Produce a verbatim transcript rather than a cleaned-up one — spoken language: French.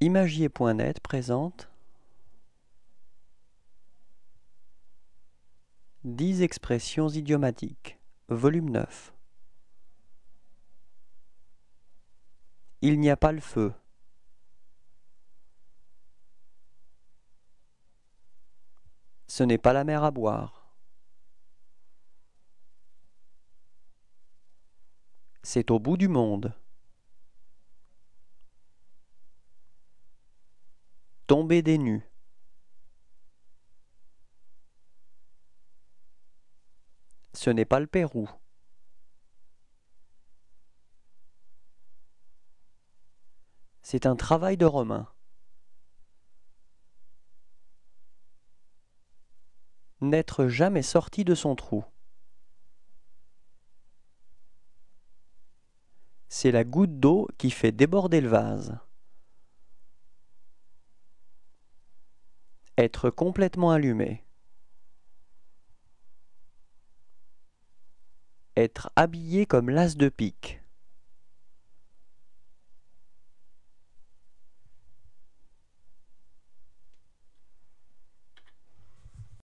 Imagier point net présente dix expressions idiomatiques, volume neuf. Il n'y a pas le feu. Ce n'est pas la mer à boire. C'est au bout du monde. Tomber des nues. Ce n'est pas le Pérou. C'est un travail de Romain. N'être jamais sorti de son trou. C'est la goutte d'eau qui fait déborder le vase. Être complètement allumé. Être habillé comme l'as de pique.